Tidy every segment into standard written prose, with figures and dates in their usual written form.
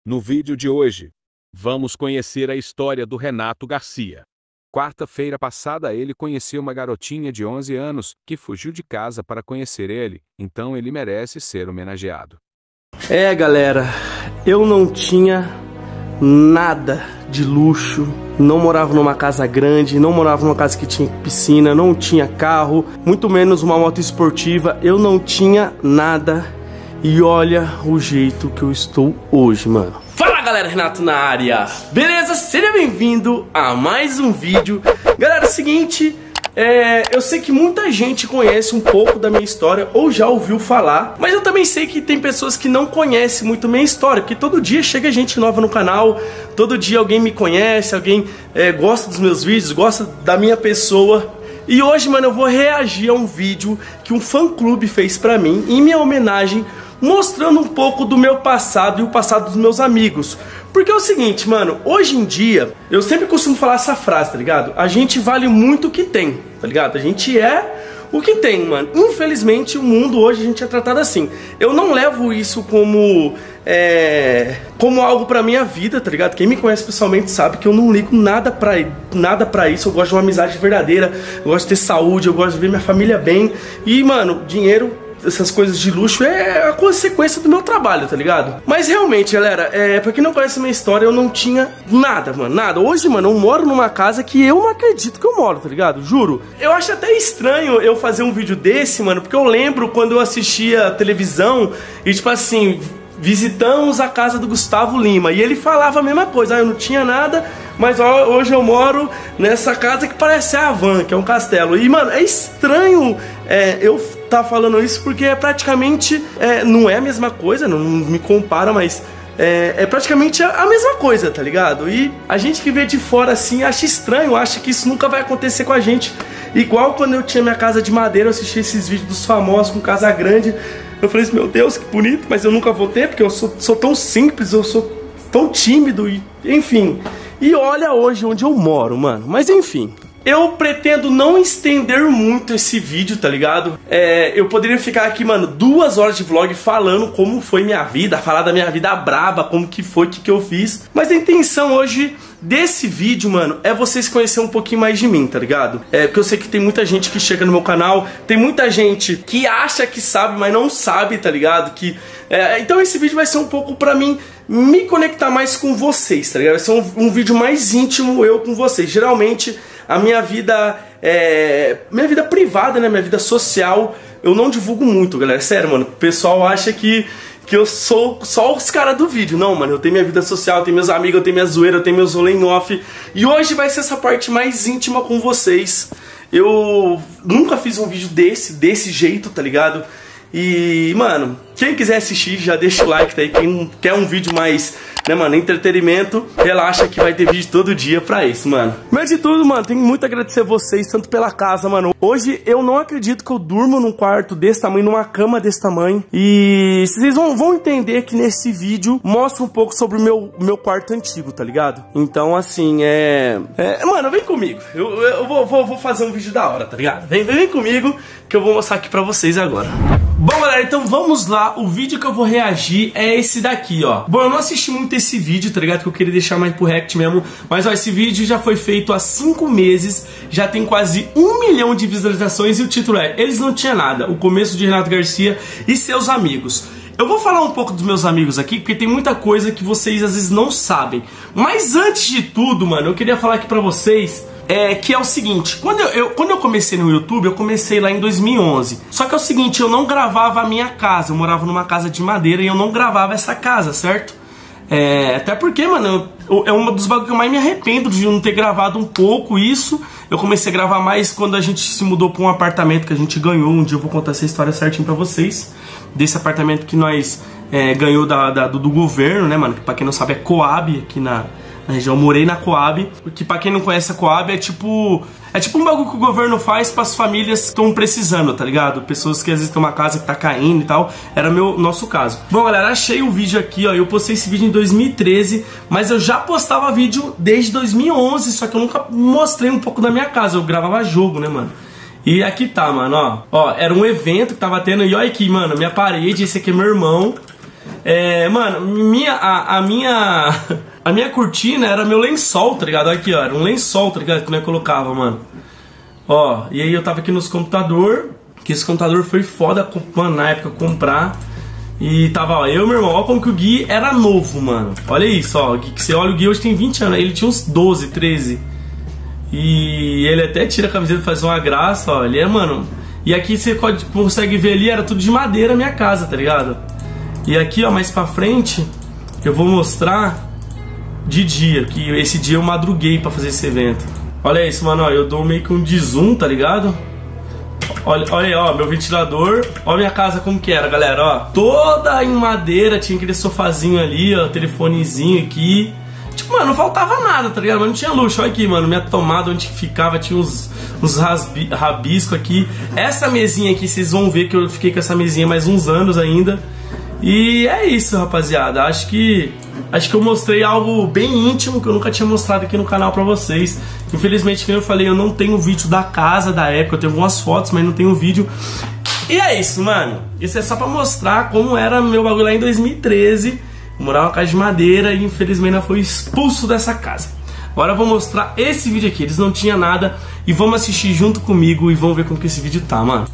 No vídeo de hoje, vamos conhecer a história do Renato Garcia. Quarta-feira passada ele conheceu uma garotinha de 11 anos que fugiu de casa para conhecer ele, então ele merece ser homenageado. Galera, eu não tinha nada de luxo, não morava numa casa grande, não morava numa casa que tinha piscina, não tinha carro, muito menos uma moto esportiva, eu não tinha nada e olha o jeito que eu estou hoje, mano. Fala galera, Renato na área, beleza? Seja bem-vindo a mais um vídeo. Galera, é o seguinte, eu sei que muita gente conhece um pouco da minha história ou já ouviu falar, mas eu também sei que tem pessoas que não conhecem muito minha história, porque todo dia chega gente nova no canal, todo dia alguém me conhece, alguém gosta dos meus vídeos, gosta da minha pessoa. E hoje, mano, eu vou reagir a um vídeo que um fã-clube fez pra mim, em minha homenagem, mostrando um pouco do meu passado e o passado dos meus amigos. Porque é o seguinte, mano, hoje em dia, eu sempre costumo falar essa frase, tá ligado? A gente vale muito o que tem, tá ligado? A gente é o que tem, mano. Infelizmente, o mundo hoje a gente é tratado assim. Eu não levo isso como algo pra minha vida, tá ligado? Quem me conhece pessoalmente sabe que eu não ligo nada pra isso. Eu gosto de uma amizade verdadeira, eu gosto de ter saúde, eu gosto de ver minha família bem. E, mano, dinheiro, essas coisas de luxo é a consequência do meu trabalho, tá ligado? Mas realmente, galera, pra quem não conhece a minha história, eu não tinha nada, mano, nada. Hoje, mano, eu moro numa casa que eu não acredito que eu moro, tá ligado? Juro. Eu acho até estranho eu fazer um vídeo desse, mano, porque eu lembro quando eu assistia televisão e, tipo assim, visitamos a casa do Gustavo Lima e ele falava a mesma coisa, eu não tinha nada, mas hoje eu moro nessa casa que parece a van, que é um castelo. E, mano, é estranho eu tá falando isso porque praticamente não é a mesma coisa, não me compara, mas é praticamente a mesma coisa, tá ligado? E a gente que vê de fora assim acha estranho, acha que isso nunca vai acontecer com a gente. Igual quando eu tinha minha casa de madeira, eu assisti esses vídeos dos famosos com casa grande, eu falei assim, meu Deus, que bonito, mas eu nunca vou ter porque eu sou tão simples, eu sou tão tímido, e enfim. E olha hoje onde eu moro, mano, mas enfim. Eu pretendo não estender muito esse vídeo, tá ligado? Eu poderia ficar aqui, mano, 2 horas de vlog falando como foi minha vida, falar da minha vida braba, como que foi, o que eu fiz. Mas a intenção hoje desse vídeo, mano, é vocês conhecerem um pouquinho mais de mim, tá ligado? Porque eu sei que tem muita gente que chega no meu canal, tem muita gente que acha que sabe, mas não sabe, tá ligado? Então esse vídeo vai ser um pouco pra mim me conectar mais com vocês, tá ligado? Vai ser um vídeo mais íntimo eu com vocês. Geralmente a minha vida privada, né, minha vida social, eu não divulgo muito, galera, sério, mano. O pessoal acha que eu sou só os caras do vídeo. Não, mano, eu tenho minha vida social, eu tenho meus amigos, eu tenho minha zoeira, eu tenho meus rolê em off. E hoje vai ser essa parte mais íntima com vocês. Eu nunca fiz um vídeo desse jeito, tá ligado? E, mano, quem quiser assistir, já deixa o like, tá aí. Quem quer um vídeo mais, né, mano, entretenimento, relaxa que vai ter vídeo todo dia pra isso, mano. Mas de tudo, mano, tenho muito a agradecer a vocês, tanto pela casa, mano. Hoje eu não acredito que eu durmo num quarto desse tamanho, numa cama desse tamanho. E vocês vão entender que nesse vídeo mostra um pouco sobre o meu quarto antigo, tá ligado? Então, assim, mano, vem comigo. Eu vou fazer um vídeo da hora, tá ligado? Vem comigo que eu vou mostrar aqui pra vocês agora. Bom, galera, então vamos lá. O vídeo que eu vou reagir é esse daqui, ó. Bom, eu não assisti muito esse vídeo, tá ligado? Que eu queria deixar mais pro react mesmo. Mas, ó, esse vídeo já foi feito há 5 meses. Já tem quase 1 milhão de visualizações. E o título é Eles Não Tinham Nada, o começo de Renato Garcia e seus amigos. Eu vou falar um pouco dos meus amigos aqui, porque tem muita coisa que vocês às vezes não sabem. Mas antes de tudo, mano, eu queria falar aqui pra vocês que é o seguinte, quando eu comecei no YouTube, eu comecei lá em 2011. Só que é o seguinte, eu não gravava a minha casa, eu morava numa casa de madeira e eu não gravava essa casa, certo? Até porque, mano, é um dos bagulhos que eu mais me arrependo de não ter gravado um pouco isso. Eu comecei a gravar mais quando a gente se mudou pra um apartamento que a gente ganhou. Um dia eu vou contar essa história certinho pra vocês. Desse apartamento que nós ganhou do governo, né, mano? Que pra quem não sabe é Coab, aqui na região. Eu morei na Coab, que pra quem não conhece a Coab é tipo um bagulho que o governo faz pras famílias que estão precisando, tá ligado? Pessoas que às vezes tem uma casa que tá caindo e tal. Era nosso caso. Bom, galera, achei o vídeo aqui, ó. Eu postei esse vídeo em 2013, mas eu já postava vídeo desde 2011, só que eu nunca mostrei um pouco da minha casa. Eu gravava jogo, né, mano? E aqui tá, mano, ó. Ó, era um evento que tava tendo. E olha aqui, mano, minha parede. Esse aqui é meu irmão. Mano, a minha cortina era meu lençol, tá ligado? Aqui, ó, era um lençol, tá ligado? Que eu colocava, mano. Ó, e aí eu tava aqui nos computador, que esse computador foi foda, mano, na época comprar. E tava, ó, eu e meu irmão, ó como que o Gui era novo, mano. Olha isso, ó, que você olha o Gui hoje tem 20 anos, ele tinha uns 12, 13. E ele até tira a camiseta e faz uma graça, ó, ele é, mano. E aqui você consegue ver ali, era tudo de madeira a minha casa, tá ligado? E aqui, ó, mais pra frente, eu vou mostrar de dia, que esse dia eu madruguei pra fazer esse evento. Olha isso, mano, ó, eu dou meio que um de zoom, tá ligado? Olha aí, ó, meu ventilador. Olha minha casa como que era, galera, ó. Toda em madeira, tinha aquele sofazinho ali, ó, telefonezinho aqui. Tipo, mano, não faltava nada, tá ligado? Mas não tinha luxo. Olha aqui, mano, minha tomada onde ficava, tinha uns rabiscos aqui. Essa mesinha aqui, vocês vão ver que eu fiquei com essa mesinha mais uns anos ainda. E é isso, rapaziada. Acho que eu mostrei algo bem íntimo que eu nunca tinha mostrado aqui no canal pra vocês. Infelizmente, como eu falei, eu não tenho vídeo da casa da época. Eu tenho algumas fotos, mas não tenho vídeo. E é isso, mano. Isso é só pra mostrar como era meu bagulho lá em 2013. Eu morava numa casa de madeira e infelizmente eu fui expulso dessa casa. Agora eu vou mostrar esse vídeo aqui. Eles não tinham nada. E vamos assistir junto comigo e vamos ver como que esse vídeo tá, mano.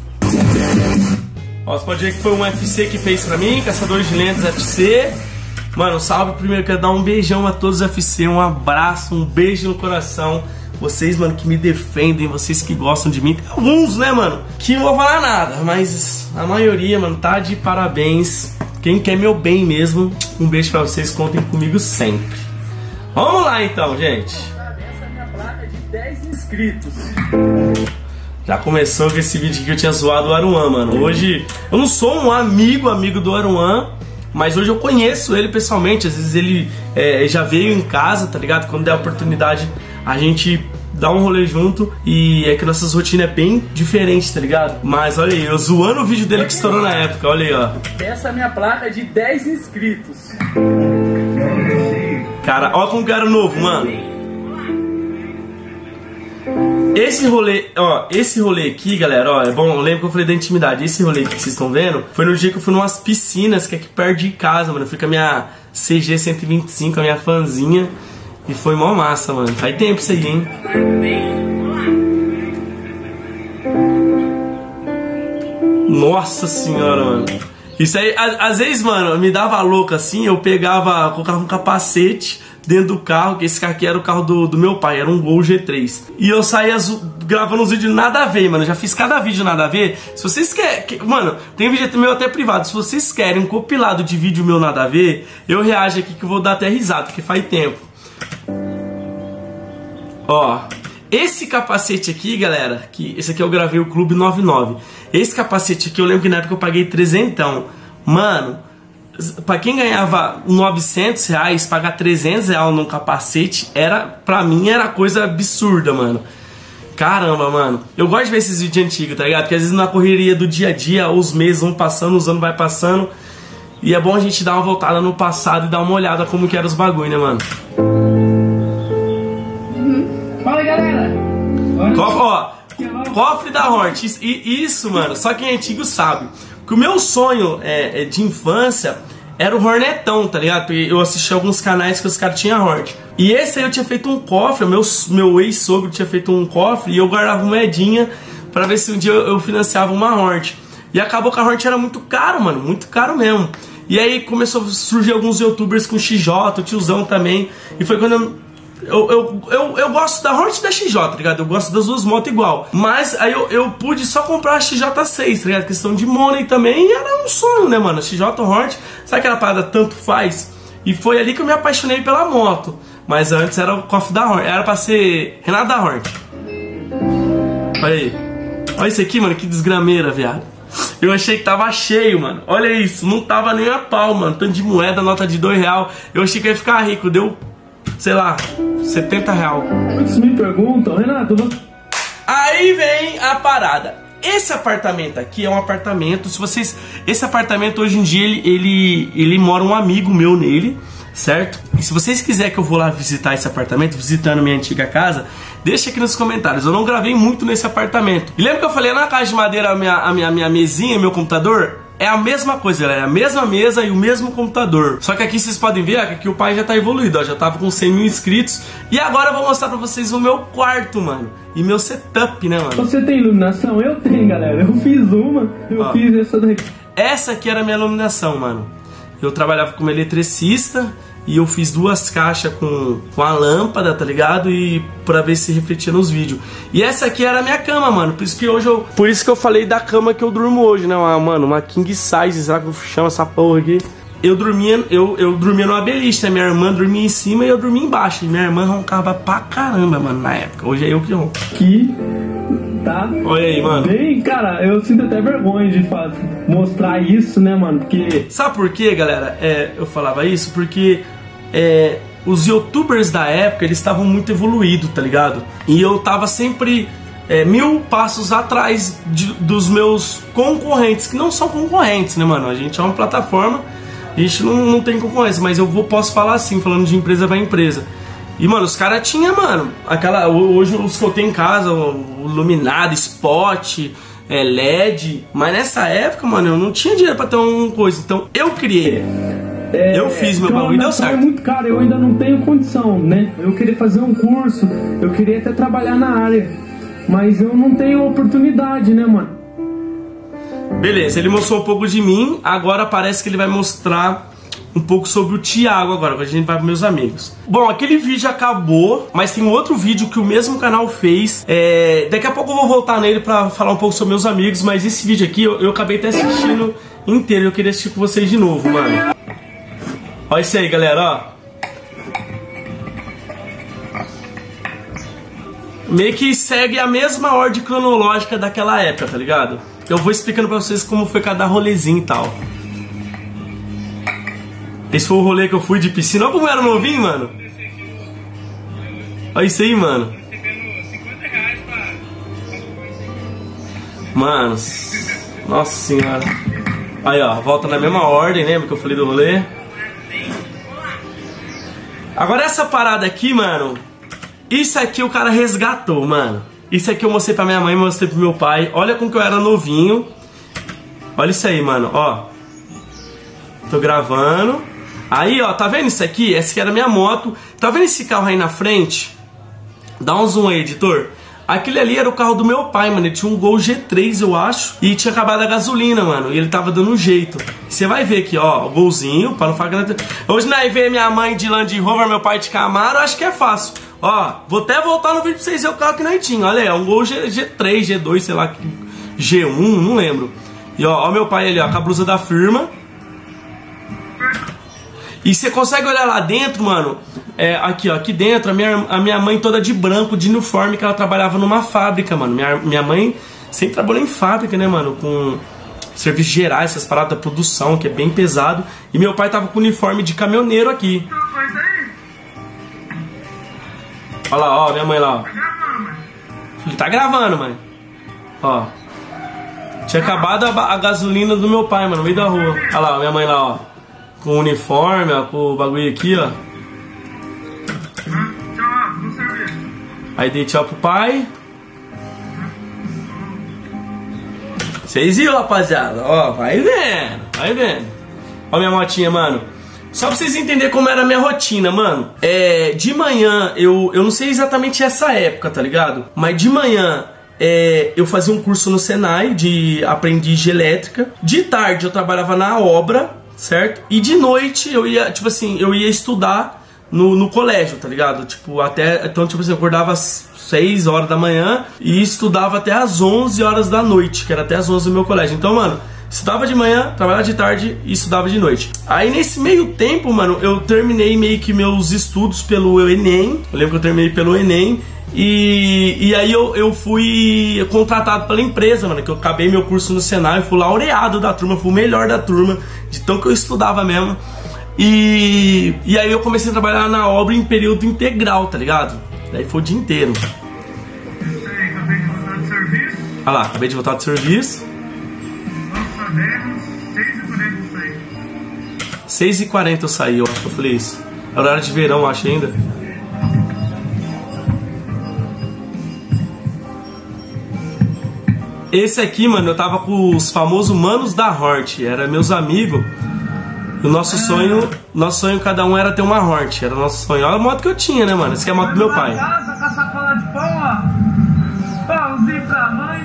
Ó, você pode ver que foi um UFC que fez pra mim, Caçadores de Lendas FC. Mano, salve primeiro, quero dar um beijão a todos os UFC, um abraço, um beijo no coração. Vocês, mano, que me defendem, vocês que gostam de mim. Tem alguns, né, mano, que não vou falar nada, mas a maioria, mano, tá de parabéns. Quem quer meu bem mesmo, um beijo pra vocês, contem comigo sempre. Vamos lá então, gente. Essa é a minha placa de 10 inscritos. Já começou com esse vídeo que eu tinha zoado o Aruan, mano. Hoje, eu não sou um amigo do Aruan, mas hoje eu conheço ele pessoalmente. Às vezes ele já veio em casa, tá ligado? Quando der a oportunidade, a gente dá um rolê junto. E é que nossas rotinas é bem diferentes, tá ligado? Mas olha aí, eu zoando o vídeo dele que estourou na época, olha aí, ó. Essa é a minha placa de 10 inscritos. Cara, olha como que era novo, mano. Esse rolê aqui, galera, ó, é bom, eu lembro que eu falei da intimidade. Esse rolê aqui que vocês estão vendo foi no dia que eu fui numas piscinas que é aqui perto de casa, mano. Eu fui com a minha CG 125, a minha fanzinha. E foi mó massa, mano. Faz tempo isso aí, hein? Nossa senhora, mano. Isso aí, às vezes, mano, me dava louco assim. Eu colocava um capacete dentro do carro, que esse carro aqui era o carro do meu pai, era um Gol G3. E eu saía gravando uns vídeos nada a ver, mano. Eu já fiz cada vídeo nada a ver. Se vocês querem... Mano, tem vídeo meu até privado. Se vocês querem um compilado de vídeo meu nada a ver, eu reajo aqui que eu vou dar até risada, porque faz tempo. Ó, esse capacete aqui, galera, esse aqui eu gravei o Clube 99. Esse capacete aqui, eu lembro que na época eu paguei 300. Mano, pra quem ganhava 900 reais, pagar 300 reais num capacete, pra mim era coisa absurda, mano. Caramba, mano. Eu gosto de ver esses vídeos antigos, tá ligado? Porque às vezes na correria do dia a dia, os meses vão passando, os anos vai passando. E é bom a gente dar uma voltada no passado e dar uma olhada como que eram os bagulho, né, mano? Fala, galera. Cofre da Hort. Isso, mano, só quem é antigo sabe. Que o meu sonho de infância era o Hornetão, tá ligado? Porque eu assisti alguns canais que os caras tinham Hort. E esse aí eu tinha feito um cofre, meu ex-sogro tinha feito um cofre e eu guardava moedinha pra ver se um dia eu financiava uma Hort. E acabou que a Hort era muito caro, mano, muito caro mesmo. E aí começou a surgir alguns youtubers com XJ, o tiozão também. E foi quando eu gosto da Hort e da XJ, tá ligado? Eu gosto das duas motos igual. Mas aí eu pude só comprar a XJ6, tá ligado? Questão de money também, e era um sonho, né, mano? XJ Hort, sabe aquela parada tanto faz? E foi ali que eu me apaixonei pela moto. Mas antes era o cofre da Hort, era pra ser Renato da Hort. Olha aí. Olha isso aqui, mano, que desgrameira, viado. Eu achei que tava cheio, mano. Olha isso, não tava nem a pau, mano. Tanto de moeda, nota de R$2. Eu achei que ia ficar rico, deu... sei lá, 70 real. Muitos me perguntam, Renato... Aí vem a parada. Esse apartamento aqui é um apartamento... Esse apartamento hoje em dia, ele mora um amigo meu nele, certo? E se vocês quiserem que eu vou lá visitar esse apartamento, visitando minha antiga casa, deixa aqui nos comentários. Eu não gravei muito nesse apartamento. E lembra que eu falei na casa de madeira a minha mesinha, meu computador? é a mesma coisa, galera, é a mesma mesa e o mesmo computador. Só que aqui vocês podem ver, ó, que aqui o pai já tá evoluído, ó, já tava com 100 mil inscritos. E agora eu vou mostrar pra vocês o meu quarto, mano, e meu setup, né, mano? Você tem iluminação? Eu tenho, galera. Eu fiz uma, eu fiz essa daqui. Essa aqui era a minha iluminação, mano. Eu trabalhava como eletricista e eu fiz 2 caixas com a lâmpada, tá ligado? E pra ver se refletia nos vídeos. E essa aqui era a minha cama, mano. Por isso que hoje eu... Por isso que eu falei da cama que eu durmo hoje, né? Mano, uma king size, será que eu chamo essa porra aqui? Eu dormia numa beliche, né? Minha irmã dormia em cima e eu dormia embaixo. E minha irmã roncava pra caramba, mano, na época. Hoje é eu que ronco. Aqui, tá? Olha aí, mano. Bem, cara, eu sinto até vergonha de mostrar isso, né, mano? Porque... Sabe por quê, galera? Eu falava isso porque... os youtubers da época, eles estavam muito evoluídos, tá ligado? E eu tava sempre 1000 passos atrás dos meus concorrentes, que não são concorrentes, né, mano? A gente é uma plataforma, a gente não tem concorrência, mas eu posso falar assim, falando de empresa pra empresa. E, mano, os caras tinham, mano, hoje os que eu tenho em casa, o iluminado, spot, LED, mas nessa época, mano, eu não tinha dinheiro pra ter uma coisa, então eu criei. Eu fiz meu bagulho e deu certo. É muito caro, eu ainda não tenho condição, né? Eu queria fazer um curso, eu queria até trabalhar na área, mas eu não tenho oportunidade, né, mano? Beleza, ele mostrou um pouco de mim, agora parece que ele vai mostrar um pouco sobre o Thiago agora, a gente vai para meus amigos. Bom, aquele vídeo acabou, mas tem um outro vídeo que o mesmo canal fez. Daqui a pouco eu vou voltar nele para falar um pouco sobre meus amigos, mas esse vídeo aqui eu acabei até assistindo inteiro, eu queria assistir com vocês de novo, mano. Olha isso aí, galera, ó. Meio que segue a mesma ordem cronológica daquela época, tá ligado? Eu vou explicando pra vocês como foi cada rolezinho e tal. Esse foi o rolê que eu fui de piscina. Olha como eu era novinho, mano. Olha isso aí, mano. Mano, nossa senhora. Aí, ó, volta na mesma ordem, lembra que eu falei do rolê? Agora essa parada aqui, mano, isso aqui o cara resgatou, mano. Isso aqui eu mostrei pra minha mãe, mostrei pro meu pai. Olha como que eu era novinho. Olha isso aí, mano, ó. Tô gravando. Aí, ó, tá vendo isso aqui? Essa aqui era a minha moto. Tá vendo esse carro aí na frente? Dá um zoom aí, editor. Aquele ali era o carro do meu pai, mano. Ele tinha um Gol G3, eu acho. E tinha acabado a gasolina, mano. E ele tava dando um jeito. Você vai ver aqui, ó, o golzinho, para não falar que... Hoje nós vê minha mãe de Land Rover, meu pai de Camaro, acho que é fácil. Ó, vou até voltar no vídeo pra vocês verem o carro que nós tinha. Olha aí, é um Gol G3, G2, sei lá, G1, não lembro. E ó meu pai ali, ó, com a blusa da firma. E você consegue olhar lá dentro, mano. Aqui, ó, aqui dentro, a minha mãe toda de branco, de uniforme, que ela trabalhava numa fábrica, mano. Minha mãe sempre trabalhou em fábrica, né, mano, com serviços gerais, essas paradas da produção, que é bem pesado. E meu pai tava com uniforme de caminhoneiro aqui. Olha lá, ó, minha mãe lá, ó. Ele tá gravando, mãe. Ó. Tinha acabado a gasolina do meu pai, mano, no meio da rua. Olha lá, minha mãe lá, ó. Com o uniforme, ó, com o bagulho aqui, ó. Aí dei tchau pro pai. Vocês viram, rapaziada? Ó, vai vendo, vai vendo. Ó minha motinha, mano. Só pra vocês entenderem como era a minha rotina, mano. De manhã, eu não sei exatamente essa época, tá ligado? Mas de manhã, eu fazia um curso no Senai de aprendiz de elétrica. De tarde eu trabalhava na obra, certo? E de noite eu ia, tipo assim, eu ia estudar no colégio, tá ligado? Tipo, então, tipo assim, eu acordava às 6 horas da manhã e estudava até às 11 horas da noite, que era até às 11 do meu colégio. Então, mano, estudava de manhã, trabalhava de tarde e estudava de noite. Aí nesse meio tempo, mano, eu terminei meio que meus estudos pelo Enem. Eu lembro que eu terminei pelo Enem. E aí eu fui contratado pela empresa, mano, que eu acabei meu curso no Senai, fui laureado da turma, fui o melhor da turma, de tão que eu estudava mesmo. E aí eu comecei a trabalhar na obra em período integral, tá ligado? Daí foi o dia inteiro. Olha lá, acabei de voltar do serviço. 6h40 eu saí, eu acho que eu falei isso. É horário de verão, eu acho ainda. Esse aqui, mano, eu tava com os famosos manos da Hort. Era meus amigos. O nosso sonho, cada um era ter uma Hort. Era o nosso sonho. Olha a moto que eu tinha, né, mano? Essa aqui é a moto do meu pai. Casa com a sacola de pão, ó. Pãozinho pra mãe.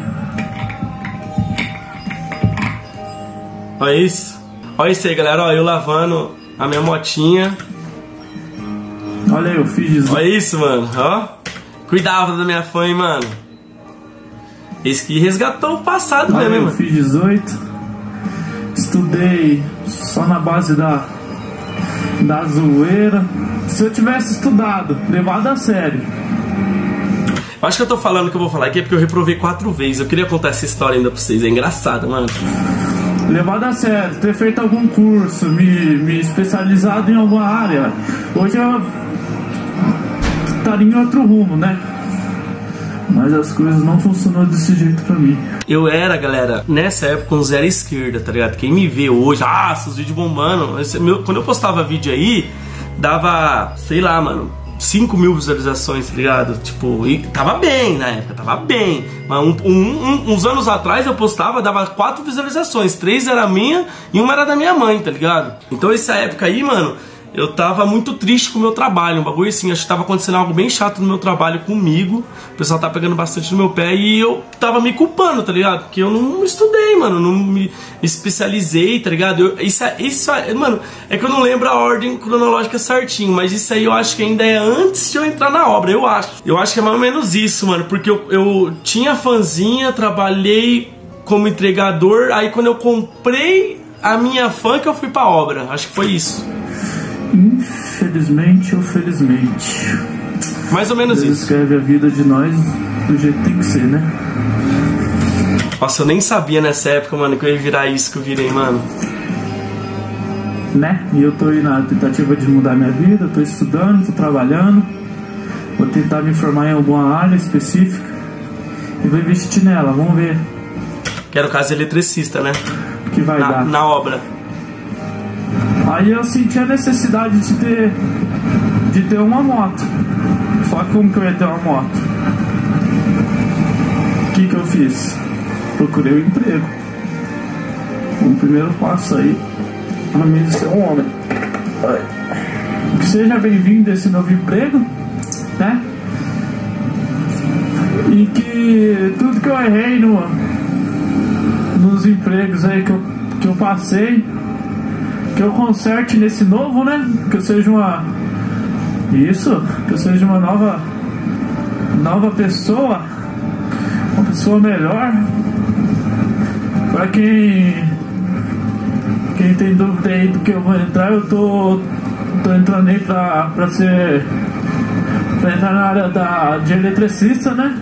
Olha isso. Olha isso aí, galera. Ó, eu lavando a minha motinha. Olha aí, eu fiz 18. Olha isso, mano. Ó. Cuidava da minha fã, hein, mano. Esse que resgatou o passado mesmo, hein, mano. Eu fiz 18. Estudei só na base da zoeira. Se eu tivesse estudado, levado a sério. Acho que eu tô falando que eu vou falar aqui é porque eu reprovei 4 vezes. Eu queria contar essa história ainda pra vocês. É engraçado, mano. Levado a sério, ter feito algum curso, me especializado em alguma área. Hoje eu estaria em outro rumo, né? Mas as coisas não funcionam desse jeito pra mim. Eu era, galera, nessa época um zero esquerda, tá ligado? Quem me vê hoje, seus vídeos bombando. Quando eu postava vídeo aí, dava, sei lá, mano, 5 mil visualizações, tá ligado? Tipo, e tava bem na época, tava bem. Mas uns anos atrás eu postava, dava 4 visualizações. 3 era minha e 1 era da minha mãe, tá ligado? Então essa época aí, mano, eu tava muito triste com o meu trabalho, um bagulho assim, acho que tava acontecendo algo bem chato no meu trabalho comigo. O pessoal tá pegando bastante no meu pé e eu tava me culpando, tá ligado? Porque eu não estudei, mano, não me especializei, tá ligado? Mano, é que eu não lembro a ordem cronológica certinho, mas isso aí eu acho que ainda é antes de eu entrar na obra, eu acho. Eu acho que é mais ou menos isso, mano, porque eu tinha fanzinha, trabalhei como entregador, aí quando eu comprei a minha fã que eu fui pra obra, acho que foi isso. Infelizmente ou felizmente. Mais ou menos Deus isso. escreve a vida de nós do jeito que tem que ser, né? Nossa, eu nem sabia nessa época, mano, que eu ia virar isso que eu virei, mano. Né? E eu tô aí na tentativa de mudar minha vida, tô estudando, tô trabalhando. Vou tentar me formar em alguma área específica e vou investir nela, vamos ver. Que era o caso de eletricista, né? O que vai dar. Na obra. Aí eu senti a necessidade de ter uma moto. Só que como que eu ia ter uma moto? O que eu fiz? Procurei um emprego. O primeiro passo aí para mim de ser um homem. Seja bem-vindo a esse novo emprego, né? E que tudo que eu errei nos empregos aí que eu passei, que eu conserte nesse novo, né? Que eu seja que eu seja uma nova pessoa, uma pessoa melhor. Pra quem tem dúvida aí do que eu vou entrar, eu tô entrando aí pra entrar na área de eletricista, né?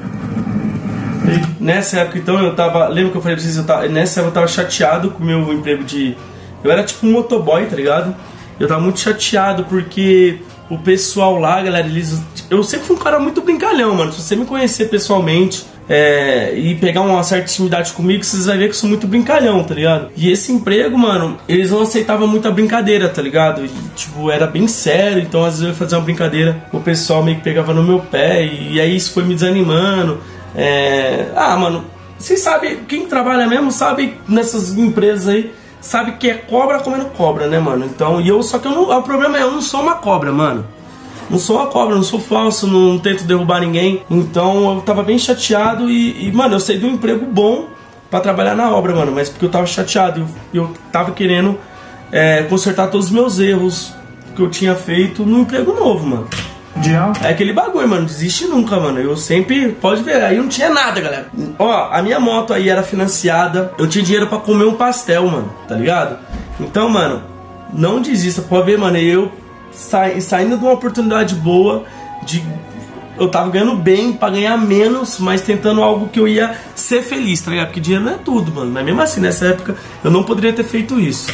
Nessa época, então, eu tava... Lembra que eu falei pra vocês? Nessa época eu tava chateado com o meu emprego de... Eu era tipo um motoboy, tá ligado? Eu tava muito chateado porque o pessoal lá, galera, eu sempre fui um cara muito brincalhão, mano. Se você me conhecer pessoalmente e pegar uma certa intimidade comigo, vocês vão ver que eu sou muito brincalhão, tá ligado? E esse emprego, mano, eles não aceitavam muita brincadeira, tá ligado? E, tipo, era bem sério, então às vezes eu ia fazer uma brincadeira, o pessoal meio que pegava no meu pé, e aí isso foi me desanimando. Mano, vocês sabem, quem trabalha mesmo sabe nessas empresas aí, sabe que é cobra comendo cobra, né, mano? Então, o problema é eu não sou uma cobra, mano. Não sou uma cobra, não sou falso, não tento derrubar ninguém. Então eu tava bem chateado e mano, eu saí de um emprego bom pra trabalhar na obra, mano. Mas porque eu tava chateado e eu tava querendo consertar todos os meus erros que eu tinha feito no emprego novo, mano. É aquele bagulho, mano, desiste nunca, mano. Eu sempre, pode ver, aí não tinha nada, galera. Ó, a minha moto aí era financiada. Eu tinha dinheiro pra comer um pastel, mano, tá ligado? Então, mano, não desista. Pode ver, mano, eu saindo de uma oportunidade boa, eu tava ganhando bem pra ganhar menos, mas tentando algo que eu ia ser feliz, tá ligado? Porque dinheiro não é tudo, mano. Mas mesmo assim, nessa época, eu não poderia ter feito isso.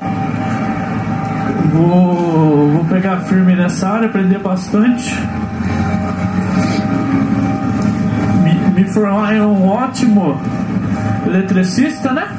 Vou pegar firme nessa área, aprender bastante, me formar em um ótimo eletricista, né?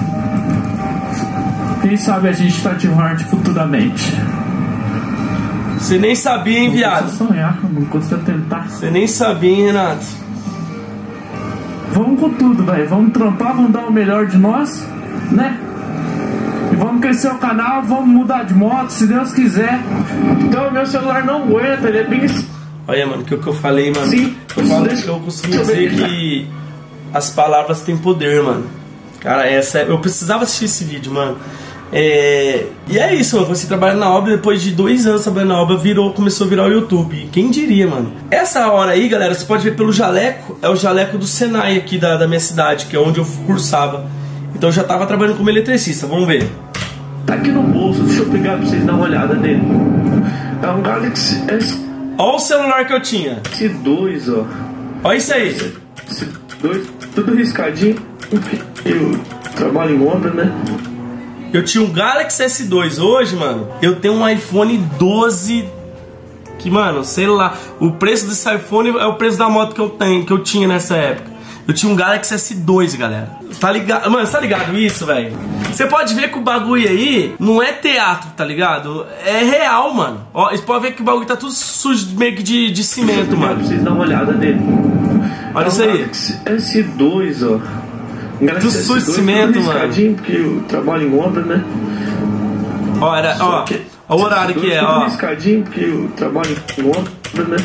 Quem sabe a gente tá de Hort futuramente. Você nem sabia, hein, viado? Sonhar, não custa tentar. Você nem sabia, hein, Renato? vamos com tudo, velho. Vamos trampar, vamos dar o melhor de nós, né? E vamos crescer o canal, vamos mudar de moto, se Deus quiser. Então, meu celular não aguenta, ele é bem... Olha, mano, que o que eu falei, mano. Sim. Eu costumo dizer que as palavras têm poder, mano. Cara, eu precisava assistir esse vídeo, mano. E é isso, mano. Você trabalha na obra, depois de 2 anos trabalhando na obra, começou a virar o YouTube. Quem diria, mano? Essa hora aí, galera, você pode ver pelo jaleco. É o jaleco do Senai aqui da minha cidade, que é onde eu cursava. Então eu já tava trabalhando como eletricista, vamos ver. Tá aqui no bolso, deixa eu pegar pra vocês dar uma olhada nele. É um Galaxy S. Olha o celular que eu tinha. S2, ó. Olha isso aí. S2, tudo riscadinho. Eu trabalho em obra, né? Eu tinha um Galaxy S2. Hoje, mano, eu tenho um iPhone 12. Que, mano, sei lá. O preço desse iPhone é o preço da moto que eu tinha nessa época. Eu tinha um Galaxy S2, galera. Tá ligado? Mano, tá ligado isso, velho? Você pode ver que o bagulho aí não é teatro, tá ligado? É real, mano. Ó, você pode ver que o bagulho tá tudo sujo, meio que de cimento, mano. Pra vocês dar uma olhada nele. Olha isso aí. Galaxy S2, ó. Tudo sujo de cimento, mano. Porque eu trabalho em obra, né? Ó, ó o horário que é, ó. Riscadinho, porque eu trabalho em obra, né?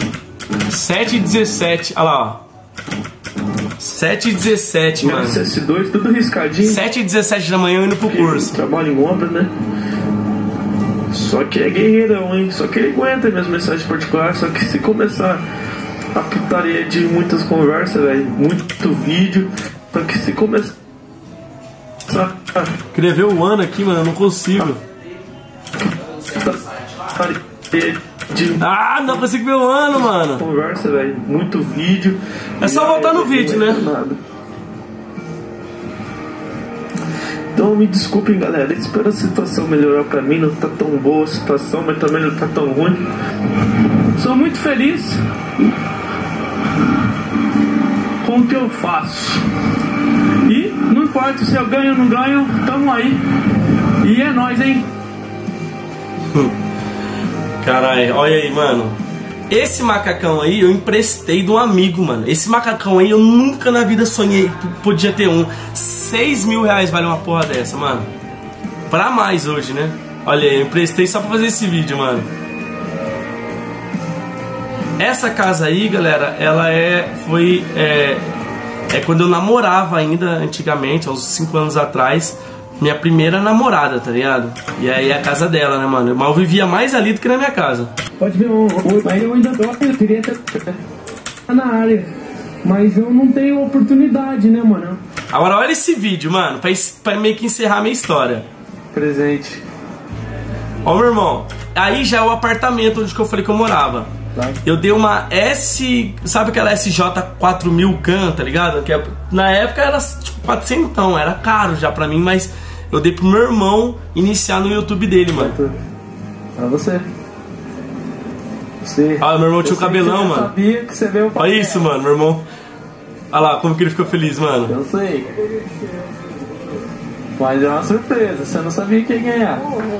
7h17, olha lá, ó. 7h17, mano. S2, tudo riscadinho. 7h17 da manhã eu indo pro curso. Trabalho em obra, né? Só que é guerreirão, hein? Só que ele aguenta minhas mensagens particulares. Só que se começar a putaria de muitas conversas, velho, muito vídeo. Só que se começar. Queria ver o ano aqui, mano, eu não consigo. Ah, não consigo ver o ano, mano. Conversa, velho, muito vídeo. É só voltar no vídeo, né? Nada. Então me desculpem, galera. Espero a situação melhorar pra mim. Não tá tão boa a situação, mas também não tá tão ruim. Sou muito feliz com o que eu faço. E não importa se eu ganho ou não ganho, tamo aí. E é nóis, hein? Caralho, olha aí, mano. Esse macacão aí eu emprestei de um amigo, mano. Esse macacão aí eu nunca na vida sonhei que podia ter um. 6 mil reais vale uma porra dessa, mano. Pra mais hoje, né? Olha aí, eu emprestei só pra fazer esse vídeo, mano. Essa casa aí, galera, ela foi quando eu namorava ainda, antigamente, há uns 5 anos atrás. Minha primeira namorada, tá ligado? E aí a casa dela, né, mano? Mas eu vivia mais ali do que na minha casa. Pode ver, mas eu ainda eu queria estar na área. Mas eu não tenho oportunidade, né, mano? Agora olha esse vídeo, mano, pra meio que encerrar a minha história. Presente. Ó, meu irmão, aí já é o apartamento onde que eu falei que eu morava. Eu dei uma sabe aquela SJ 4000 Can, tá ligado? Que na época era tipo 400, era caro já pra mim, mas eu dei pro meu irmão iniciar no YouTube dele, mano. Pra você. Ah, meu irmão tinha o cabelão, mano. Sabia que você veio pra olha isso, mano, meu irmão. Olha lá, como que ele ficou feliz, mano. Eu sei. Mas é uma surpresa, você não sabia quem ganhar.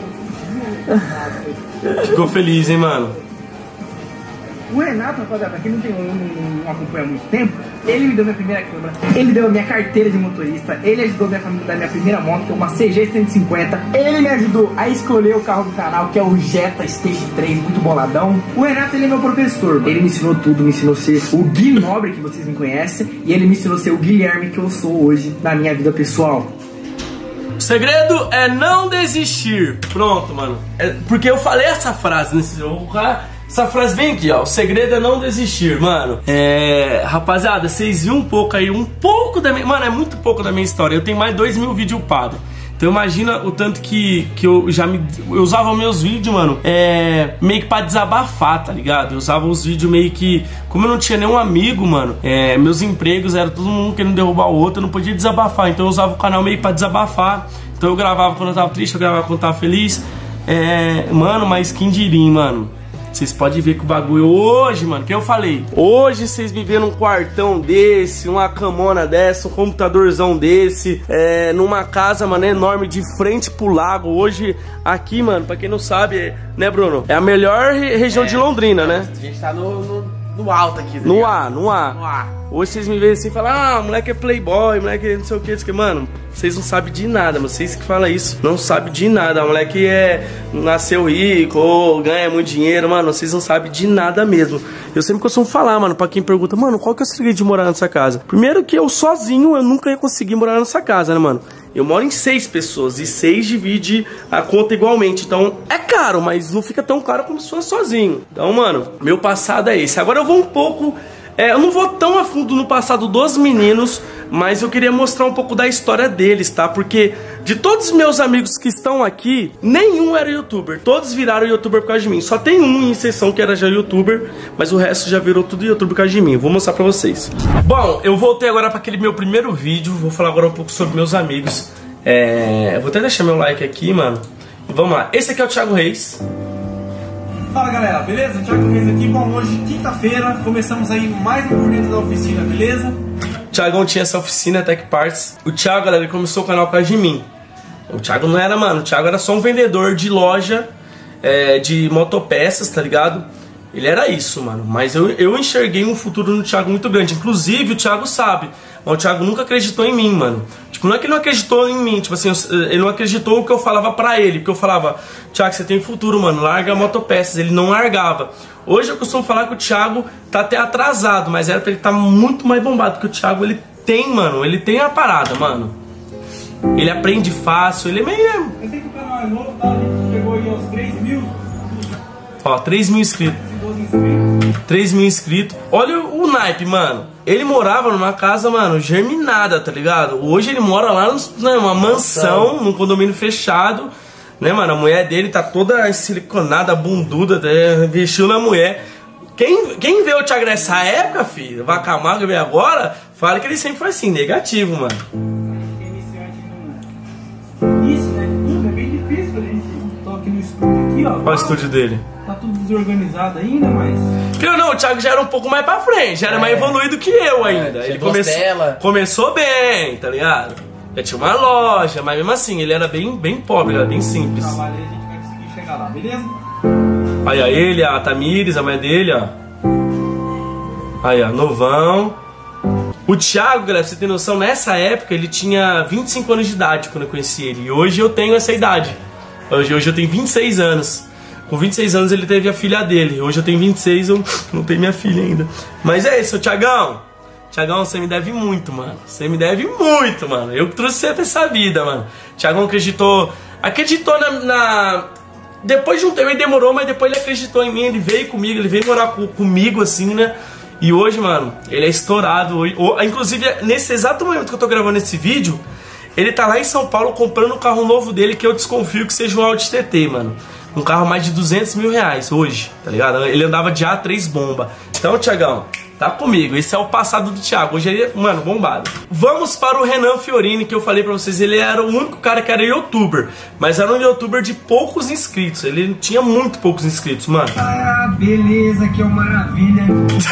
Ficou feliz, hein, mano. O Renato, rapaziada, pra quem não acompanha há muito tempo, ele me deu minha primeira câmera, ele deu a minha carteira de motorista, ele ajudou minha família da minha primeira moto, que é uma CG 150, ele me ajudou a escolher o carro do canal, que é o Jetta Stage 3, muito boladão. O Renato, ele é meu professor, ele me ensinou tudo, me ensinou a ser o Gui Nobre, que vocês me conhecem, e ele me ensinou a ser o Guilherme, que eu sou hoje na minha vida pessoal. O segredo é não desistir. Pronto, mano. Porque eu falei essa frase nesse jogo. Essa frase vem aqui, ó. O segredo é não desistir, mano. Rapaziada, vocês viram um pouco aí, um pouco da minha... Mano, é muito pouco da minha história. Eu tenho mais 2.000 vídeos upados. Então imagina o tanto que eu usava meus vídeos, mano, meio que pra desabafar, tá ligado? Eu usava os vídeos meio que... Como eu não tinha nenhum amigo, mano, meus empregos era todo mundo querendo derrubar o outro, eu não podia desabafar. Então eu usava o canal meio pra desabafar. Então eu gravava quando eu tava triste, eu gravava quando eu tava feliz. Mano, mas quem diria, mano? Vocês podem ver que o bagulho hoje, mano, que eu falei. Hoje vocês me vêem num quartão desse, uma camona dessa, um computadorzão desse, numa casa, mano, enorme, de frente pro lago. Hoje, aqui, mano, pra quem não sabe, né, Bruno? É a melhor região de Londrina, né? A gente tá no alto aqui, tá No ligado? ar, no ar. No ar. Hoje vocês me veem assim e falam, ah, moleque é playboy, moleque é não sei o que, mano, vocês não sabem de nada, mano, vocês que falam isso, não sabem de nada, moleque nasceu rico ou ganha muito dinheiro, mano, vocês não sabem de nada mesmo. Eu sempre costumo falar, mano, pra quem pergunta, mano, qual que é o segredo de morar nessa casa? Primeiro que eu sozinho, eu nunca ia conseguir morar nessa casa, né, mano? Eu moro em 6 pessoas e 6 divide a conta igualmente. Então é caro, mas não fica tão caro como se fosse sozinho. Então, mano, meu passado é esse. Agora eu vou um pouco... eu não vou tão a fundo no passado dos meninos, mas eu queria mostrar um pouco da história deles, tá? Porque de todos os meus amigos que estão aqui, nenhum era youtuber. Todos viraram youtuber por causa de mim. Só tem um em exceção que era já youtuber, mas o resto já virou tudo youtuber por causa de mim. Vou mostrar pra vocês. Bom, eu voltei agora pra aquele meu primeiro vídeo. Vou falar agora um pouco sobre meus amigos. Vou até deixar meu like aqui, mano. Vamos lá. Esse aqui é o Thiago Reis. Fala galera, beleza? Thiago Reis aqui. Bom, hoje quinta-feira, começamos aí mais um por dentro da oficina, beleza? O Thiagão tinha essa oficina, Tech Parts. O Thiago, galera, ele começou o canal por causa de mim. O Thiago não era, mano, o Thiago era só um vendedor de loja de motopeças, tá ligado? Ele era isso, mano. Mas eu enxerguei um futuro no Thiago muito grande. Inclusive, o Thiago sabe. Mas o Thiago nunca acreditou em mim, mano. Tipo, não é que ele não acreditou em mim. Tipo assim, ele não acreditou no que eu falava pra ele. Porque eu falava, Thiago, você tem futuro, mano. Larga motopeças. Ele não largava. Hoje eu costumo falar que o Thiago tá até atrasado. Mas era pra ele estar muito mais bombado. Porque o Thiago, ele tem, mano. Ele tem a parada, mano. Ele aprende fácil. Ele é meio... Eu sei que o canal é novo, tá? A gente chegou aí aos 3 mil. Ó, 3 mil inscritos. 3 mil inscritos. Olha o naipe, mano. Ele morava numa casa, mano, germinada, tá ligado? Hoje ele mora lá numa mansão, num condomínio fechado, né, mano? A mulher dele tá toda siliconada, bunduda, vestiu na mulher. Quem vê o Thiago nessa época, filho, vaca magra vê agora, fala que ele sempre foi assim, negativo, mano. Isso, né? Tudo é bem difícil pra gente. Tô aqui no estúdio aqui, ó. Olha o estúdio dele. Tá tudo desorganizado ainda, mas... Não, o Thiago já era um pouco mais pra frente, já era mais evoluído que eu ainda. Ele começou bem, tá ligado? Já tinha uma loja, mas mesmo assim, ele era bem pobre, ele era bem simples. Trabalho aí, a gente vai conseguir chegar lá, beleza? Aí, ó, ele, a Tamires, a mãe dele, ó. Aí, ó, novão. O Thiago, galera, pra você ter noção, nessa época ele tinha 25 anos de idade quando eu conheci ele. E hoje eu tenho essa idade. Hoje eu tenho 26 anos. Com 26 anos ele teve a filha dele. Hoje eu tenho 26, eu não tenho minha filha ainda. Mas é isso, Thiagão. Thiagão, você me deve muito, mano. Você me deve muito, mano. Eu trouxe você pra essa vida, mano. Thiagão acreditou na... Depois de um tempo, ele demorou, mas depois ele acreditou em mim. Ele veio comigo, ele veio morar comigo, assim, né? E hoje, mano, ele é estourado. Inclusive, nesse exato momento que eu tô gravando esse vídeo, ele tá lá em São Paulo comprando o carro novo dele, que eu desconfio que seja um Audi TT, mano. Um carro mais de 200 mil reais hoje, tá ligado? Ele andava de A3 bomba. Então, Thiagão, tá comigo. Esse é o passado do Thiago. Hoje ele é, mano, bombado. Vamos para o Renan Fiorini, que eu falei pra vocês. Ele era o único cara que era youtuber. Mas era um youtuber de poucos inscritos. Ele tinha muito poucos inscritos, mano. Ah, beleza, que é uma maravilha.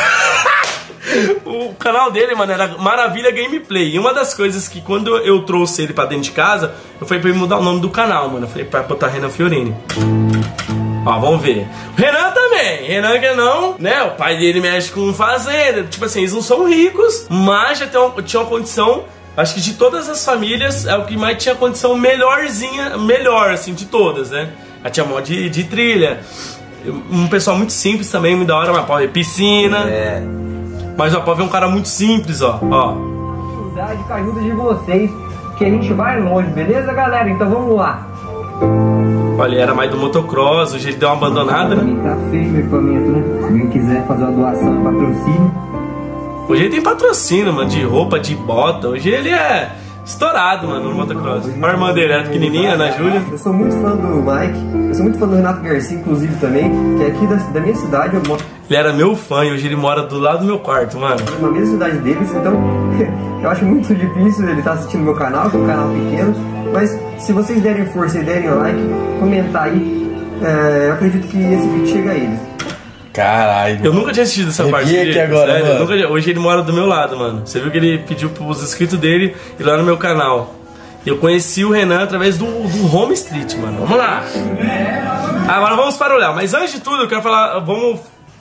O canal dele, mano, era Maravilha Gameplay. E uma das coisas que quando eu trouxe ele pra dentro de casa, eu falei pra ele mudar o nome do canal, mano. Eu falei pra botar Renan Fiorini. Ó, vamos ver. O Renan também. Renan que não, né? O pai dele mexe com fazenda. Tipo assim, eles não são ricos, mas já tinha uma condição. Acho que de todas as famílias é o que mais tinha condição melhor, assim, de todas, né? Já tinha mod de trilha. Um pessoal muito simples também, muito da hora, mas pode piscina. Mas ó, pode ver um cara muito simples, ó. Com a ajuda de vocês, que a gente vai longe, beleza, galera? Então vamos lá. Olha, ele era mais do motocross, hoje ele deu uma abandonada, né? Tá feio o equipamento, né? Se alguém quiser fazer uma doação, patrocínio. Hoje ele tem patrocínio, mano, de roupa, de bota. Hoje ele é estourado, mano, no motocross. A irmã dele era pequenininha, Ana Júlia. Eu sou muito fã do Mike, eu sou muito fã do Renato Garcia, inclusive, também, que é aqui da minha cidade. Eu moro Ele era meu fã e hoje ele mora do lado do meu quarto, mano. na mesma cidade deles, então eu acho muito difícil ele estar assistindo meu canal, que é um canal pequeno. Mas se vocês derem força e derem like, comentar aí, eu acredito que esse vídeo chega a eles. Caralho. Eu nunca tinha assistido essa parte dele. Aqui agora, sério, mano. Hoje ele mora do meu lado, mano. Você viu que ele pediu pros inscritos dele ir lá no meu canal. Eu conheci o Renan através do Home Street, mano. Vamos lá. Agora vamos para o Léo. Mas antes de tudo, eu quero falar... Vamos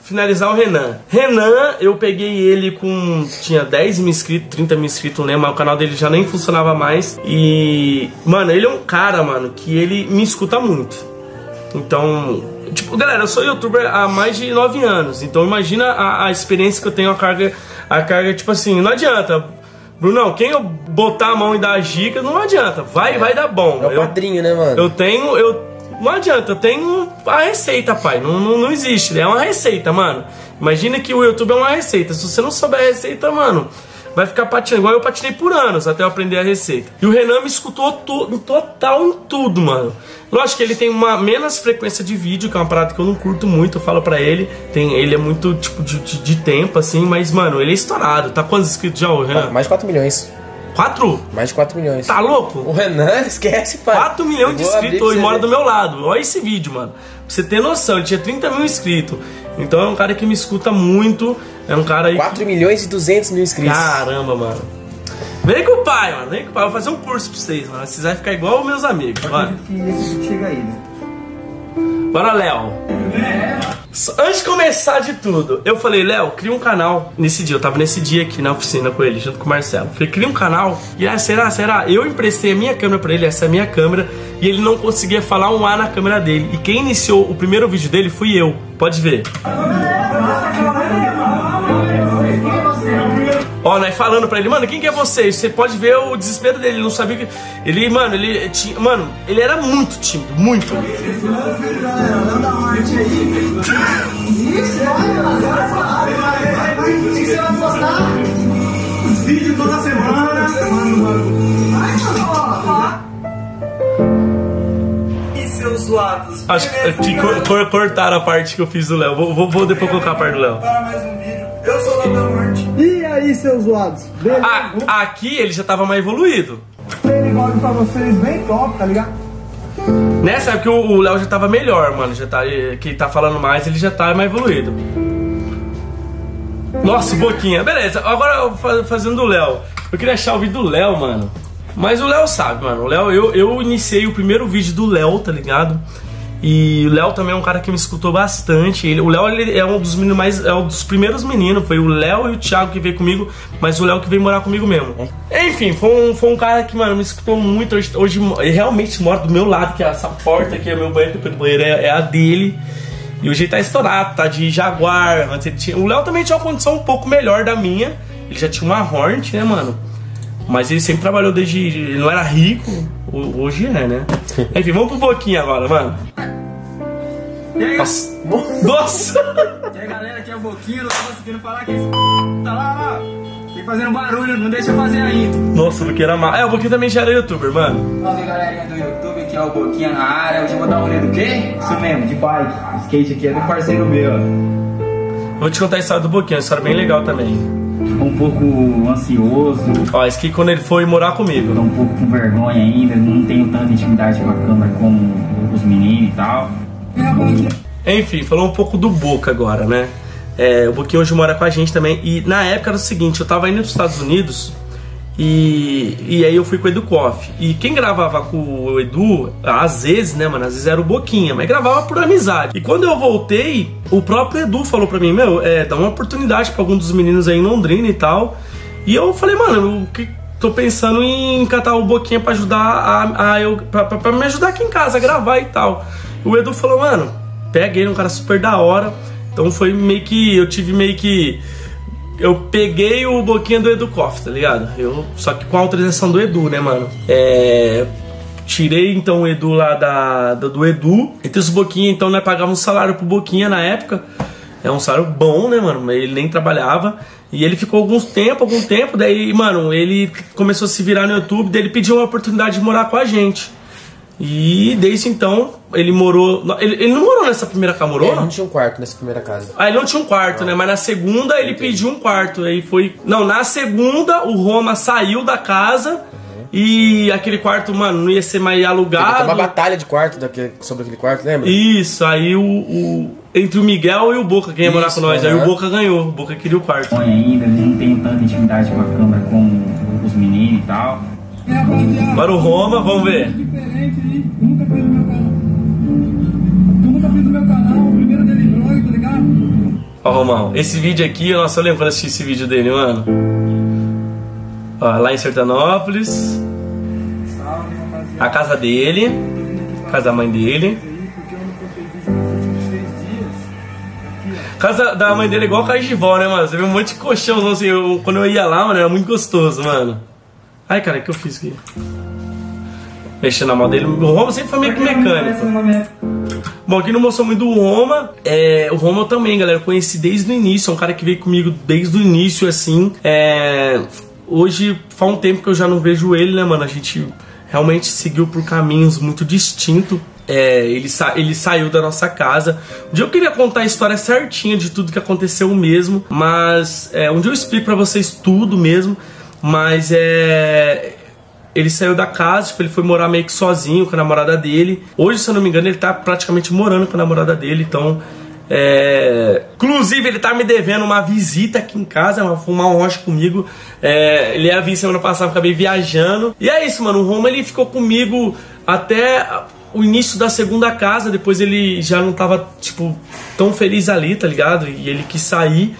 finalizar o Renan. Renan, eu peguei ele com... Tinha 10 mil inscritos, 30 mil inscritos, não lembro, mas o canal dele já nem funcionava mais. E... Mano, ele é um cara, mano, que ele me escuta muito. Então... Tipo, galera, eu sou youtuber há mais de 9 anos. Então imagina a experiência que eu tenho, a carga, tipo assim, não adianta. Brunão, quem eu botar a mão e dar a dica, não adianta. Vai dar bom. É o padrinho, né, mano? Não adianta, eu tenho a receita, pai. Não existe, é uma receita, mano. Imagina que o YouTube é uma receita. Se você não souber a receita, mano, vai ficar patinando. Igual eu patinei por anos até eu aprender a receita. E o Renan me escutou total em tudo, mano. Lógico que ele tem uma menos frequência de vídeo, que é uma parada que eu não curto muito, eu falo pra ele. Ele é muito, tipo, de tempo, assim, mas, mano, ele é estourado. Tá quantos inscritos já, o Renan? Mais de 4 milhões. 4? Mais de 4 milhões. Tá louco? O Renan, esquece, pai. 4 milhões de inscritos hoje, mora do meu lado. Olha esse vídeo, mano. Pra você ter noção, ele tinha 30 mil inscritos. Então é um cara que me escuta muito. É um cara aí. 4 milhões e 200 mil inscritos. Caramba, mano. Vem com o pai, mano. Vem com o pai. Eu vou fazer um curso pra vocês, mano. Vocês vão ficar igual os meus amigos, mano. Que esse chega aí, né? Bora, Léo. Antes de começar de tudo, eu falei, Léo, cria um canal. Nesse dia, eu tava nesse dia aqui na oficina com ele, junto com o Marcelo. Falei, cria um canal. E será? Eu emprestei a minha câmera pra ele, essa é a minha câmera. E ele não conseguia falar um A na câmera dele. E quem iniciou o primeiro vídeo dele fui eu. Pode ver. Ó, nós falando pra ele, mano, quem que é você? Você pode ver o desespero dele, ele não sabia que... Ele, mano, ele tinha... Mano, ele era muito tímido, muito. Vídeo toda semana. E seus zoados? Acho que cortaram a parte que eu fiz do Léo. Vou depois colocar a parte do Léo. Para mais um vídeo. Eu sou o Léo Morte. E aí, seus zoados? Aqui ele já tava mais evoluído. Ele gosta pra vocês bem top, tá ligado? Nessa época o Léo já tava melhor, mano. Já tá, que tá falando mais, ele já tá mais evoluído. Nossa, boquinha. Beleza, agora fazendo o Léo. Eu queria achar o vídeo do Léo, mano. Mas o Léo sabe, mano. O Léo, eu iniciei o primeiro vídeo do Léo, tá ligado? E o Léo também é um cara que me escutou bastante. O Léo é um dos meninos mais. É um dos primeiros meninos. Foi o Léo e o Thiago que veio comigo, mas o Léo que veio morar comigo mesmo. Enfim, foi um cara que, mano, me escutou muito. Hoje ele realmente mora do meu lado, que é essa porta aqui, é meu banheiro, depois do banheiro é a dele. E hoje ele tá estourado, tá de Jaguar. Antes ele tinha... O Léo também tinha uma condição um pouco melhor da minha. Ele já tinha uma Hornet, né, mano? Mas ele sempre trabalhou desde... Ele não era rico, hoje é, né? Enfim, vamos pro Boquinha agora, mano. Nossa! Nossa! E aí, galera, aqui é o Boquinha, não tô conseguindo falar que tá lá, tem fazendo barulho, não deixa eu fazer ainda. Nossa, o Boquinha era mal. O Boquinha também já era youtuber, mano. Salve, galerinha do YouTube, aqui é o Boquinha na área. Hoje eu vou dar um rolê do quê? Isso mesmo, de bike. O skate aqui é do parceiro meu, ó. Vou te contar a história do Boquinha, uma história bem legal também. Um pouco ansioso. Ó, esse aqui quando ele foi morar comigo. Tô um pouco com vergonha ainda, não tenho tanta intimidade com a câmera como os meninos e tal. Enfim, falou um pouco do Boca agora, né? O Boquinha hoje mora com a gente também. E na época era o seguinte, eu tava indo pros Estados Unidos e aí eu fui com o Edu Koff. E quem gravava com o Edu, às vezes, né, mano? Às vezes era o Boquinha, mas gravava por amizade. E quando eu voltei, o próprio Edu falou pra mim, meu, dá uma oportunidade pra algum dos meninos aí em Londrina e tal. E eu falei, mano, tô pensando em catar o Boquinha pra ajudar pra me ajudar aqui em casa a gravar e tal. O Edu falou, mano, pega ele, um cara super da hora. Então foi meio que, eu peguei o Boquinha do Edu Koff, tá ligado? Só que com a autorização do Edu, né, mano? Tirei então o Edu lá do Edu. Entre os Boquinha, então, né, pagava um salário pro Boquinha na época. É um salário bom, né, mano? Ele nem trabalhava. E ele ficou algum tempo, daí, mano, ele começou a se virar no YouTube, daí ele pediu uma oportunidade de morar com a gente. E desde então, ele morou... Ele não morou nessa primeira casa, morou? Ele não tinha um quarto nessa primeira casa. Ele não tinha um quarto, né? Mas na segunda ele pediu um quarto. Aí foi... Não, na segunda o Roma saiu da casa e aquele quarto, mano, não ia ser mais alugado. Tem uma batalha de quarto sobre aquele quarto, lembra? Isso, aí entre o Miguel e o Boca, quem ia morar com nós. Aí o Boca ganhou, o Boca queria o quarto. Ainda não tenho tanta intimidade com a câmera como os meninos e tal. Agora o Roma, vamos ver. Nunca fiz no meu canal, o primeiro dele vlog, tá ligado? Ó, Romão, esse vídeo aqui, nossa, eu lembro quando eu assisti esse vídeo dele, mano. Ó, lá em Sertanópolis. A casa dele. Casa da mãe dele. Casa da mãe dele é igual a casa de vó, né, mano? Você vê um monte de colchão, assim, quando eu ia lá, mano, era muito gostoso, mano. Ai, cara, o que eu fiz aqui? Mexendo na mão dele. O Roma sempre foi meio que mecânico. Bom, aqui não mostrou muito do Roma. O Roma também, galera, eu conheci desde o início. É um cara que veio comigo desde o início, assim. Hoje, faz um tempo que eu já não vejo ele, né, mano? A gente realmente seguiu por caminhos muito distintos. Ele saiu da nossa casa. Um dia eu queria contar a história certinha de tudo que aconteceu mesmo. Mas um dia eu explico pra vocês tudo mesmo. Mas ele saiu da casa, tipo, ele foi morar meio que sozinho com a namorada dele. Hoje, se eu não me engano, ele tá praticamente morando com a namorada dele. Então, inclusive, ele tá me devendo uma visita aqui em casa, fumar um rocha comigo. Ele ia vir semana passada, acabei viajando. E é isso, mano. O Roma, ele ficou comigo até o início da segunda casa. Depois ele já não tava, tipo, tão feliz ali, tá ligado? E ele quis sair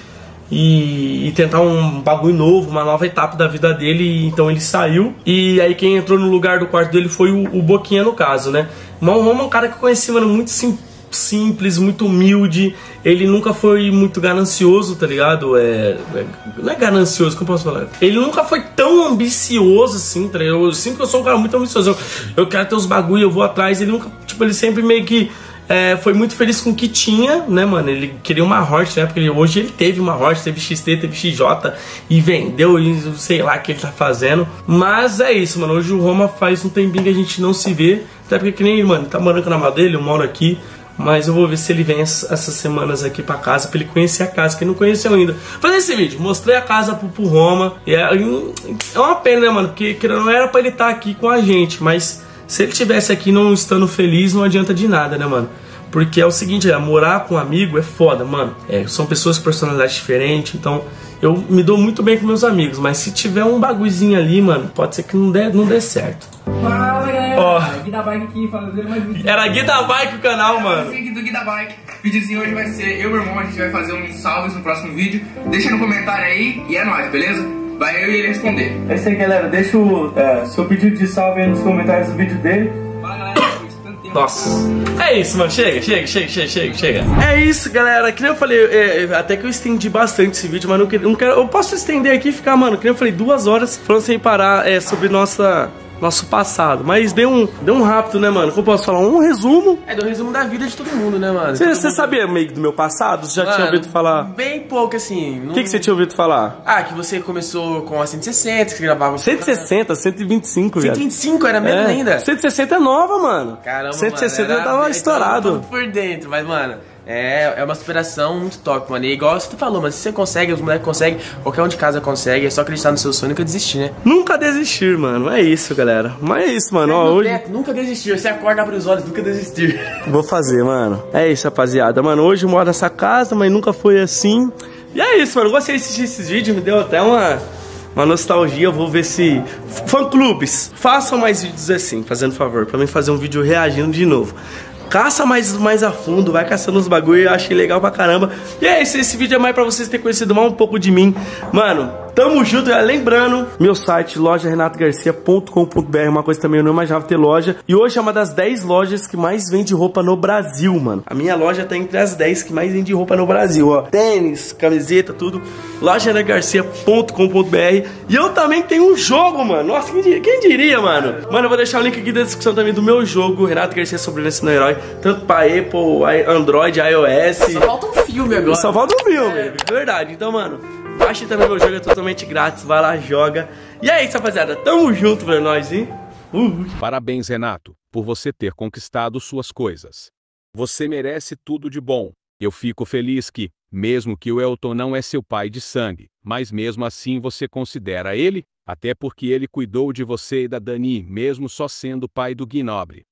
e tentar um bagulho novo, uma nova etapa da vida dele. Então ele saiu. E aí quem entrou no lugar do quarto dele foi o Boquinha, no caso, né? Mas o Roma é um cara que eu conheci, mano, muito simples, muito humilde. Ele nunca foi muito ganancioso, tá ligado? Não é ganancioso, como eu posso falar? Ele nunca foi tão ambicioso assim, tá ligado? Eu sinto que eu sou um cara muito ambicioso. Eu quero ter os bagulho, eu vou atrás. Ele nunca, tipo, ele sempre meio que foi muito feliz com o que tinha, né, mano? Ele queria uma Hornet, né? Porque hoje ele teve uma Hornet, teve XT, teve XJ e vendeu, e sei lá o que ele tá fazendo. Mas é isso, mano. Hoje o Roma faz um tempinho que a gente não se vê. Até porque, que nem ele, mano, tá morando com a namorada dele, eu moro aqui. Mas eu vou ver se ele vem essas semanas aqui pra casa, pra ele conhecer a casa, que ele não conheceu ainda. Fazer esse vídeo, mostrei a casa pro Roma. E é uma pena, né, mano? Porque não era pra ele estar aqui com a gente, mas se ele estivesse aqui não estando feliz, não adianta de nada, né, mano? Porque é o seguinte, morar com um amigo é foda, mano. São pessoas com personalidade diferente, então eu me dou muito bem com meus amigos. Mas se tiver um bagulhozinho ali, mano, pode ser que não dê certo. Fala, galera! Gui da Bike aqui, fazendo mais vídeo. Era Gui da Bike o canal, mano. Aqui do Gui da Bike. O videozinho hoje vai ser eu e meu irmão, a gente vai fazer uns salves no próximo vídeo. Deixa no comentário aí e é nóis, beleza? Vai eu e ele responder. É isso aí, galera. Deixa o seu pedido de salve aí nos comentários do vídeo dele. Fala, galera. Nossa, é isso, mano, chega. É isso, galera, que nem eu falei, até que eu estendi bastante esse vídeo, mas não quero, eu posso estender aqui e ficar, mano, que nem eu falei, 2 horas falando sem parar sobre nosso passado, mas deu um rápido, né, mano? Como eu posso falar? Um resumo. Deu um resumo da vida de todo mundo, né, mano? Você sabia meio do meu passado? Você já tinha ouvido falar? Bem pouco, assim. O que você tinha ouvido falar? Que você começou com a 160, que você gravava... 160, 125, velho. 125 era mesmo ainda? 160 é nova, mano. Caramba, 160 mano, já tava estourado. Por dentro, mas, mano... É uma superação muito top, mano. E igual você falou, mas se você consegue, os moleques conseguem, qualquer um de casa consegue, é só acreditar no seu sonho e nunca desistir, né? Nunca desistir, mano. É isso, galera. Mas é isso, mano. Ó, hoje... Nunca desistir. Você acorda, abre os olhos, nunca desistir. Vou fazer, mano. É isso, rapaziada. Mano, hoje eu moro nessa casa, mas nunca foi assim. E é isso, mano. Gostei de assistir esses vídeos, me deu até uma nostalgia. Eu vou ver se... Fã-clubes, façam mais vídeos assim, fazendo favor, pra mim fazer um vídeo reagindo de novo. Caça mais a fundo, vai caçando os bagulho, eu achei legal pra caramba. E é isso, esse vídeo é mais pra vocês terem conhecido mais um pouco de mim. Mano, tamo junto, lembrando, meu site, lojarenatogarcia.com.br, uma coisa também, eu não imaginava ter loja. E hoje é uma das 10 lojas que mais vende roupa no Brasil, mano. A minha loja tá entre as 10 que mais vende roupa no Brasil, ó. Tênis, camiseta, tudo. lojarenatogarcia.com.br. E eu também tenho um jogo, mano. Nossa, quem diria, mano? Mano, eu vou deixar o link aqui na descrição também do meu jogo, Renato Garcia Sobrevivência no Herói. Tanto pra Apple, Android, iOS. Só falta um filme agora. Só falta um filme, verdade. Então, mano, baixe também meu jogo, é totalmente grátis. Vai lá, joga. E é isso, rapaziada. Tamo junto pra nós, hein? Parabéns, Renato, por você ter conquistado suas coisas. Você merece tudo de bom. Eu fico feliz que, mesmo que o Elton não é seu pai de sangue, mas mesmo assim você considera ele, até porque ele cuidou de você e da Dani, mesmo só sendo pai do Gui Nobre.